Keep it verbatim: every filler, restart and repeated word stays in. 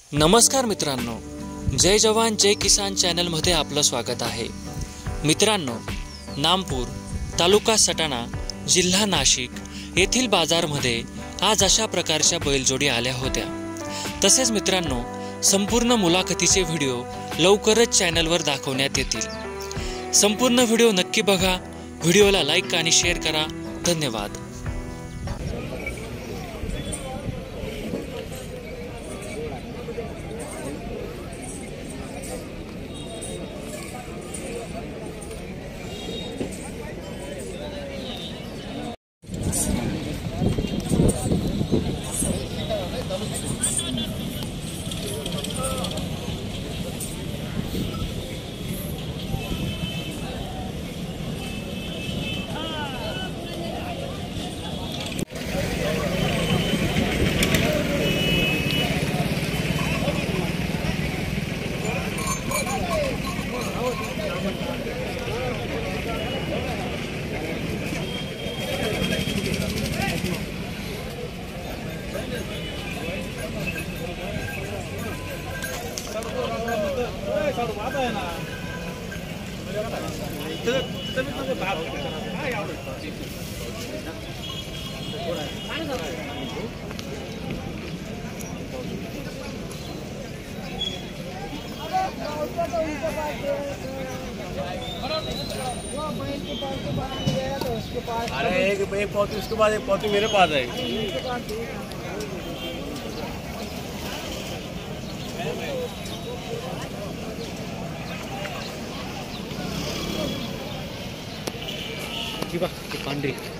नमस्कार मित्रांनो, जय जवान जय किसान चॅनलमध्ये आपलं स्वागत आहे। मित्रांनो, नामपूर तालुका सटाणा जिल्हा नाशिक येथील बाजारमध्ये आज अशा प्रकारच्या बैलजोडी आल्या होत्या। तसेच मित्रांनो, संपूर्ण मुलाखतीचे व्हिडिओ लवकरच चॅनलवर दाखवण्यात येतील। संपूर्ण व्हिडिओ नक्की बघा, व्हिडिओला लाईक आणि शेअर करा। धन्यवाद। अरे एक एक पौती उसके बाद एक पौती मेरे पास है। पांढरी